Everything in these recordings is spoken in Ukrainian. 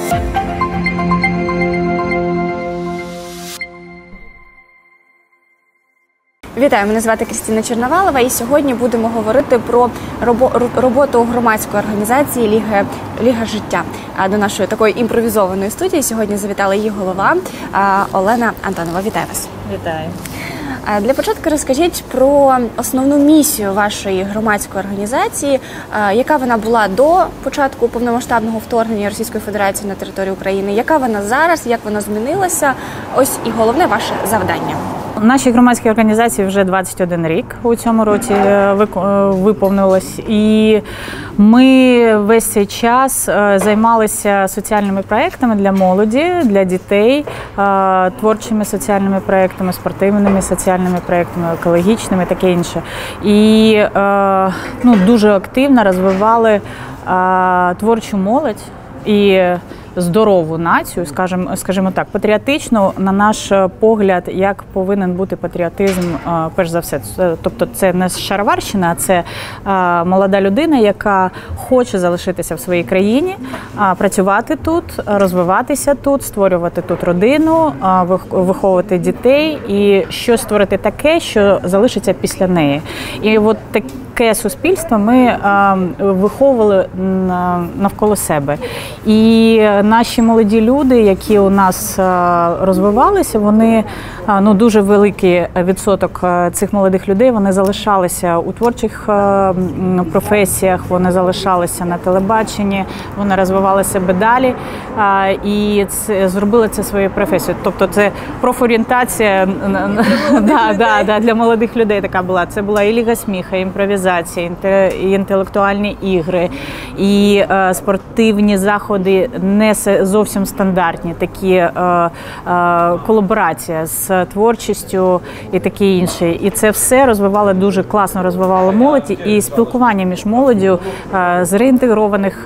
Вітаю, мене звати Крістіна Черновалова, і сьогодні будемо говорити про роботу громадської організації «Ліга життя». До нашої такої імпровізованої студії сьогодні завітала її голова Олена Антонова. Вітаю вас. Вітаю. Для початку розкажіть про основну місію вашої громадської організації, яка вона була до початку повномасштабного вторгнення Російської Федерації на територію України, яка вона зараз, як вона змінилася, ось і головне ваше завдання. Нашій громадській організації вже 21 рік у цьому році виповнилось, і ми весь цей час займалися соціальними проєктами для молоді, для дітей, творчими соціальними проєктами, спортивними соціальними проєктами, екологічними, таке інше. І дуже активно розвивали творчу молодь і здорову націю, скажімо так, патріотичну, на наш погляд, як повинен бути патріотизм, перш за все. Тобто це не шароварщина, а це молода людина, яка хоче залишитися в своїй країні, працювати тут, розвиватися тут, створювати тут родину, виховувати дітей і щось створити таке, що залишиться після неї. І от таке суспільство ми виховували навколо себе. І наші молоді люди, які у нас розвивалися, вони, дуже великий відсоток цих молодих людей, вони залишалися у творчих професіях, вони залишалися на телебаченні, вони розвивали себе далі і зробили це своєю професією. Тобто це профорієнтація для молодих людей така була. Це була і Ліга сміха, і імпровізація, і інтелектуальні ігри, і спортивні заходи не зовсім стандартні, такі колаборація з творчістю і таке інше. І це все розвивало, дуже класно розвивало молодь, і спілкування між молоддю з реінтегрованих,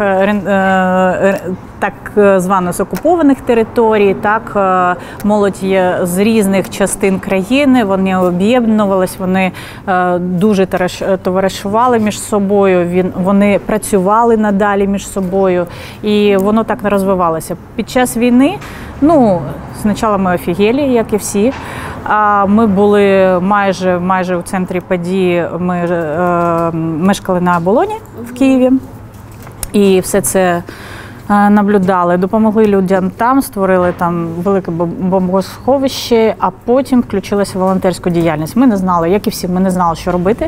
так звано з окупованих територій, так, молодь є з різних частин країни, вони об'єднувалися, вони дуже товаришували між собою, вони працювали надалі між собою, і воно так не розвивалося. Під час війни, спочатку ми офігели, як і всі, ми були майже у центрі події, ми мешкали на Оболоні в Києві, і все це наблюдали, допомогли людям там, створили там велике бомбосховище, а потім включилася волонтерська діяльність. Ми не знали, як і всі, ми не знали, що робити.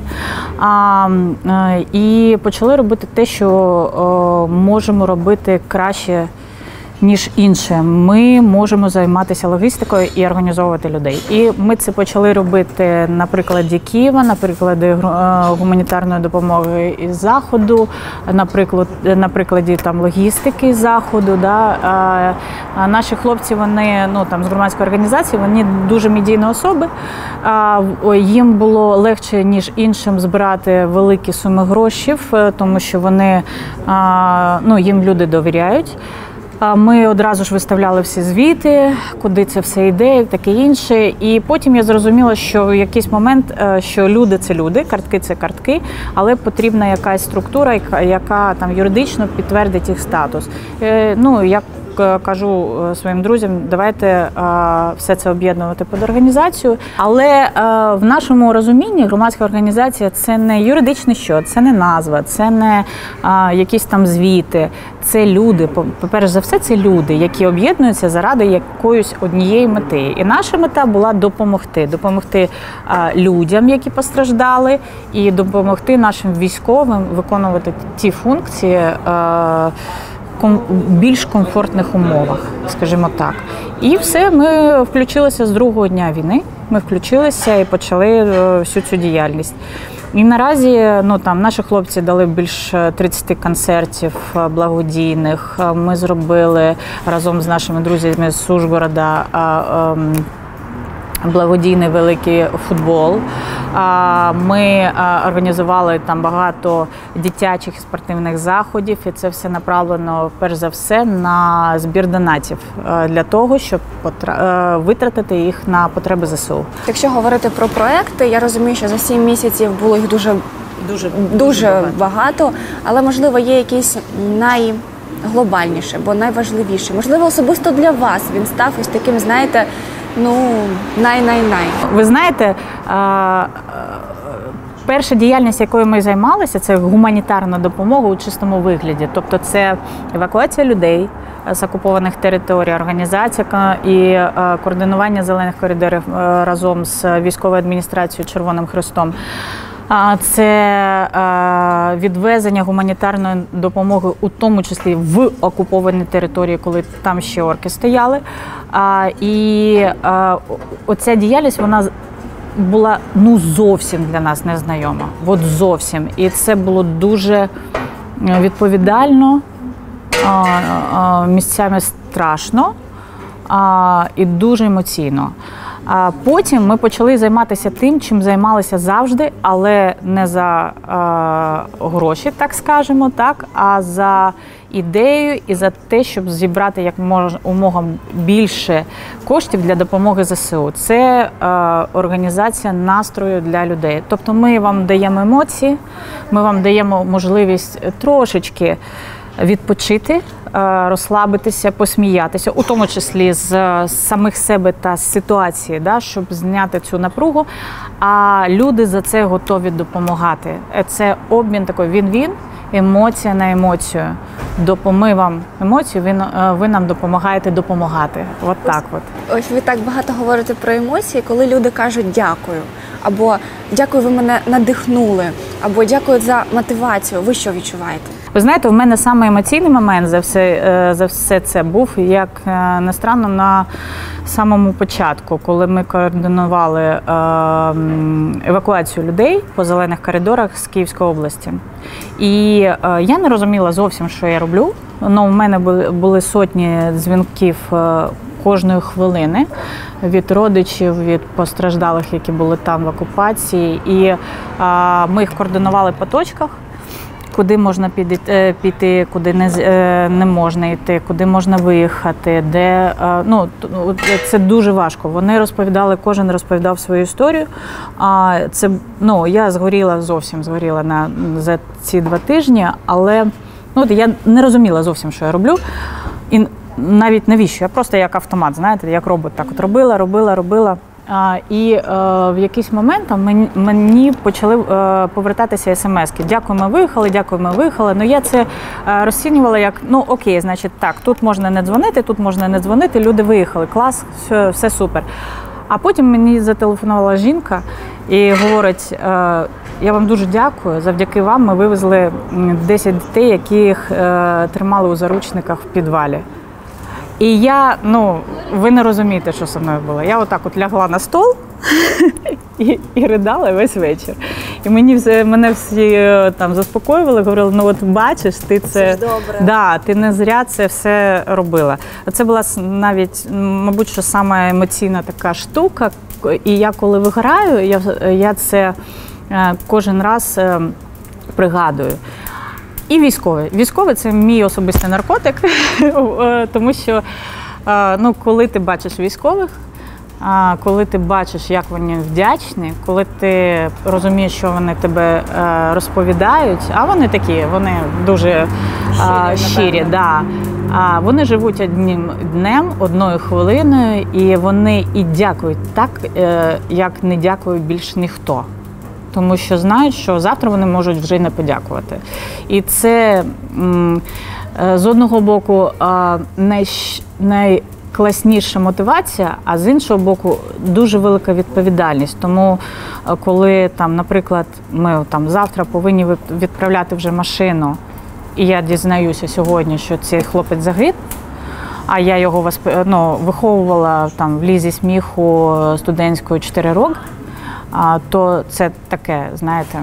І почали робити те, що можемо робити краще, ніж інше. Ми можемо займатися логістикою і організовувати людей. І ми це почали робити на прикладі Києва, на прикладі гуманітарної допомоги із Заходу, на прикладі логістики з Заходу. Наші хлопці, вони з громадської організації, вони дуже медійні особи. Їм було легше, ніж іншим, збирати великі суми грошей, тому що вони, їм люди довіряють. Ми одразу ж виставляли всі звіти, куди це все йде, і таке інше. І потім я зрозуміла, що в якийсь момент, що люди – це люди, картки – це картки, але потрібна якась структура, яка там юридично підтвердить їх статус. Я кажу своїм друзям, давайте все це об'єднувати під організацію. Але в нашому розумінні громадська організація – це не юридичний щот, це не назва, це не якісь там звіти. Це люди, по-перше за все, це люди, які об'єднуються заради якоїсь однієї мети. І наша мета була допомогти людям, які постраждали, і допомогти нашим військовим виконувати ті функції в більш комфортних умовах, скажімо так. І все, ми включилися з другого дня війни, ми включилися і почали всю цю діяльність. І наразі наші хлопці дали більш 30 концертів благодійних. Ми зробили разом з нашими друзями з Ужгорода благодійний великий футбол. Ми організували там багато дитячих і спортивних заходів, і це все направлено, перш за все, на збір донатів для того, щоб витратити їх на потреби ЗСУ. Якщо говорити про проекти, я розумію, що за 7 місяців було їх дуже багато, але, можливо, є якісь глобальніше, бо найважливіше? Можливо, особисто для вас він став ось таким, знаєте, най-най-най. Ви знаєте, перша діяльність, якою ми займалися, це гуманітарна допомога у чистому вигляді. Тобто це евакуація людей з окупованих територій, організація і координування зелених коридорів разом з військовою адміністрацією Червоним Хрестом. Це відвезення гуманітарної допомоги, у тому числі в окуповані території, коли там ще орки стояли. І оця діяльність, вона була зовсім для нас незнайома. От зовсім. І це було дуже відповідально, місцями страшно і дуже емоційно. А потім ми почали займатися тим, чим займалися завжди, але не за гроші, так скажемо, так, а за ідею і за те, щоб зібрати якомога більше коштів для допомоги ЗСУ. Це організація настрою для людей. Тобто ми вам даємо емоції, ми вам даємо можливість трошечки відпочити, розслабитися, посміятися, у тому числі з самих себе та з ситуації, да, щоб зняти цю напругу. А люди за це готові допомагати. Це обмін такий він-він, емоція на емоцію. Ми вам емоцію, ви нам допомагаєте допомагати. От так от. Ось ви так багато говорите про емоції, коли люди кажуть «дякую», або «дякую, ви мене надихнули», або «дякую за мотивацію». Ви що відчуваєте? Ви знаєте, у мене саме емоційний момент за все це був, як не странно, на самому початку, коли ми координували евакуацію людей по зелених коридорах з Київської області. І я не розуміла зовсім, що я роблю. У мене були сотні дзвінків кожної хвилини від родичів, від постраждалих, які були там в окупації. І ми їх координували по точках, куди можна піти, куди не можна йти, куди можна виїхати, де, це дуже важко. Вони розповідали, кожен розповідав свою історію. Це, я зовсім згоріла за ці 2 тижні, але я не розуміла зовсім, що я роблю. І навіть навіщо? Я просто як автомат, знаєте, як робот так от робила. І в якийсь момент мені почали повертатися смски. Дякую, ми виїхали. Я це розцінювала як, окей, значить так, тут можна не дзвонити, люди виїхали, клас, все супер. А потім мені зателефонувала жінка і говорить, я вам дуже дякую, завдяки вам ми вивезли 10 дітей, яких тримали у заручниках в підвалі. І я, ви не розумієте, що зі мною було. Я отак от лягла на стол і ридала весь вечір. І мене всі там заспокоювали, говорили, от бачиш, ти це ти не зря це все робила. Це була навіть, мабуть, що саме емоційна така штука. І я коли виграю, я це кожен раз пригадую. І військові – це мій особистий наркотик, тому що коли ти бачиш військових, коли ти бачиш, як вони вдячні, коли ти розумієш, що вони тебе розповідають, а вони такі, вони дуже щирі, вони живуть одним днем, одною хвилиною, і вони і дякують так, як не дякує більш ніхто. Тому що знають, що завтра вони можуть вже й не подякувати. І це, з одного боку, найкласніша мотивація, а з іншого боку, дуже велика відповідальність. Тому, коли, наприклад, ми завтра повинні відправляти вже машину, і я дізнаюся сьогодні, що цей хлопець загиб, а я його виховувала в лізі сміху студентської 4 роки, то це таке, знаєте,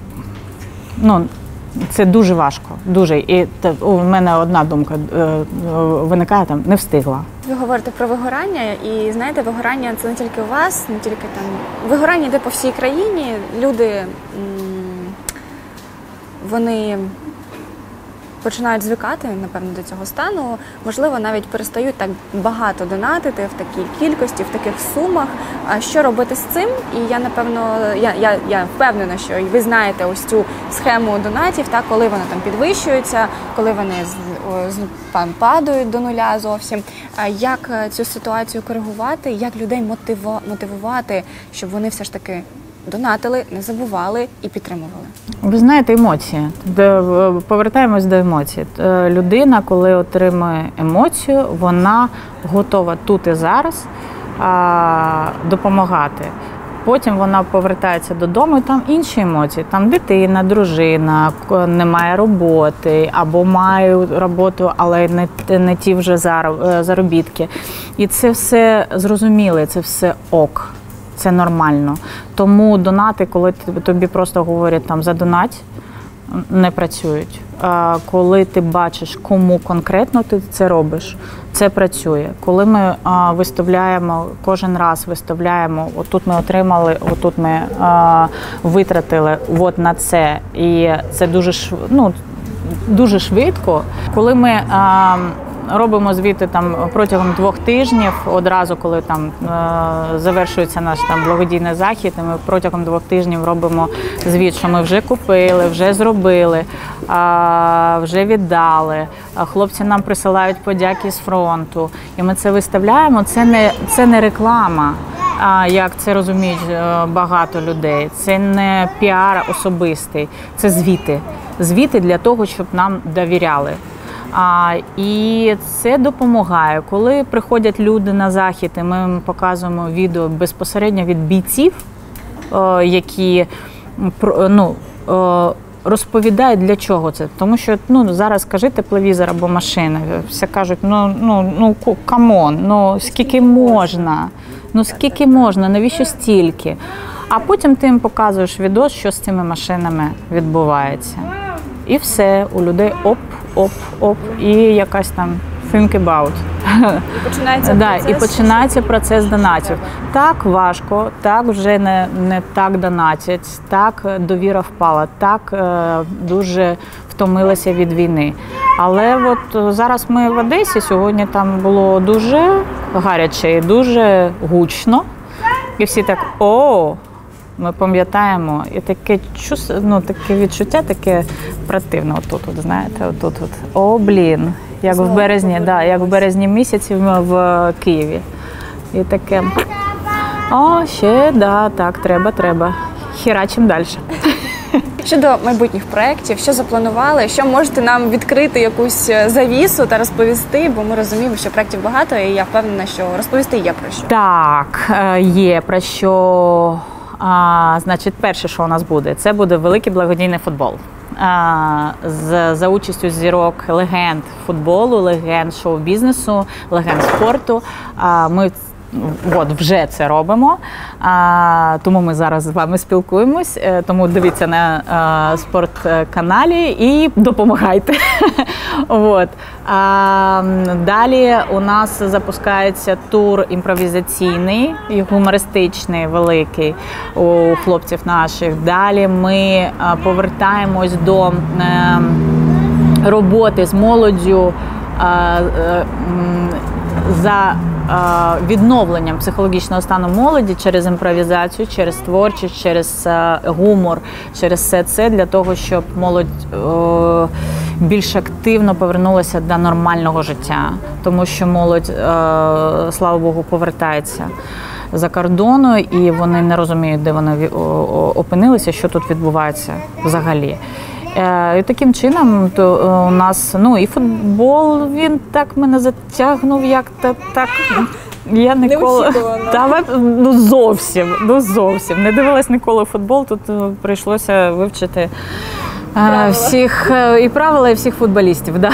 це дуже важко, дуже. І у мене одна думка виникає, не встигла. Ви говорите про вигорання, і знаєте, вигорання це не тільки у вас, не тільки вигорання йде по всій країні, люди, вони починають звикати, напевно, до цього стану, можливо, навіть перестають так багато донатити в такій кількості, в таких сумах. А що робити з цим? І я, напевно, я впевнена, що і ви знаєте ось цю схему донатів, так, коли вони там підвищуються, коли вони падають до нуля зовсім. Як цю ситуацію коригувати, як людей мотивувати, щоб вони все ж таки донатили, не забували і підтримували? Ви знаєте, емоції. Повертаємось до емоцій. Людина, коли отримує емоцію, вона готова тут і зараз допомагати. Потім вона повертається додому, і там інші емоції. Там дитина, дружина, немає роботи, або має роботу, але не ті вже заробітки. І це все зрозуміло, це все ок. Це нормально. Тому донати, коли тобі просто говорять там задонать, не працюють. Коли ти бачиш, кому конкретно ти це робиш, це працює. Коли ми виставляємо, кожен раз виставляємо, отут ми отримали, отут ми витратили от на це, і це дуже швидко. Коли ми робимо звіти там протягом 2 тижнів, одразу, коли там завершується наш там благодійний захід, і ми протягом 2 тижнів робимо звіт, що ми вже купили, вже зробили, вже віддали. Хлопці нам присилають подяки з фронту, і ми це виставляємо. Це не реклама, як це розуміють багато людей. Це не піар особистий, це звіти. Звіти для того, щоб нам довіряли. І це допомагає. Коли приходять люди на захід, і ми їм показуємо відео безпосередньо від бійців, які розповідають, для чого це. Тому що зараз скажи тепловізор або машина, всі кажуть, камон, скільки можна, скільки можна, навіщо стільки? А потім ти їм показуєш відео, що з цими машинами відбувається. І все, у людей оп, і якась там think about. І починається процес донатів. Так важко, так вже не так донатять, так довіра впала, так дуже втомилися від війни. Але от зараз ми в Одесі, сьогодні там було дуже гаряче і дуже гучно. І всі так, ми пам'ятаємо, і таке відчуття таке противне. Отут, знаєте, отут. Як в березні місяці в Києві. І таке, так, треба. Хірачим далі. Щодо майбутніх проєктів, що запланували, що можете нам відкрити якусь завісу та розповісти, бо ми розуміємо, що проєктів багато, і я впевнена, що розповісти є про що. Так, є про що. Значить, перше, що у нас буде, це буде великий благодійний футбол. За участю зірок, легенд футболу, легенд шоу-бізнесу, легенд спорту. Ми вже це робимо, тому ми зараз з вами спілкуємось, тому дивіться на спортканалі і допомагайте. Далі у нас запускається тур імпровізаційний і гумористичний великий у хлопців наших. Далі ми повертаємось до роботи з молоддю за відновленням психологічного стану молоді через імпровізацію, через творчість, через гумор, через все це для того, щоб молодь більш активно повернулася до нормального життя. Тому що молодь, слава Богу, повертається за кордону і вони не розуміють, де вони опинилися, що тут відбувається взагалі. І таким чином то у нас, і футбол, він так мене затягнув, як-то так, я ніколи, зовсім, не дивилась ніколи футбол, тут прийшлося вивчити всіх і правила, і всіх футболістів, да.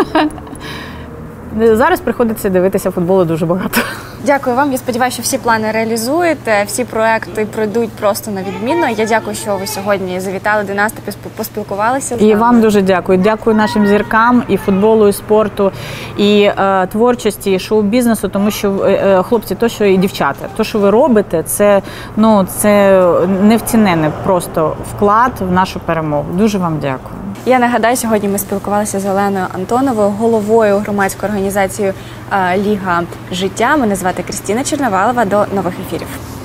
Зараз приходиться дивитися футболу дуже багато. Дякую вам. Я сподіваюся, що всі плани реалізуєте, всі проекти пройдуть просто на відмінно. Я дякую, що ви сьогодні завітали до нас та поспілкувалися з нами. І вам дуже дякую. Дякую нашим зіркам і футболу, і спорту, і творчості, і шоу-бізнесу, тому що, хлопці, то, що і дівчата, то, що ви робите, це невціненний просто вклад в нашу перемогу. Дуже вам дякую. Я нагадаю, сьогодні ми спілкувалися з Оленою Антоновою, головою громадської організації «Ліга життя». Мене звати Крістіна Черновалова. До нових ефірів.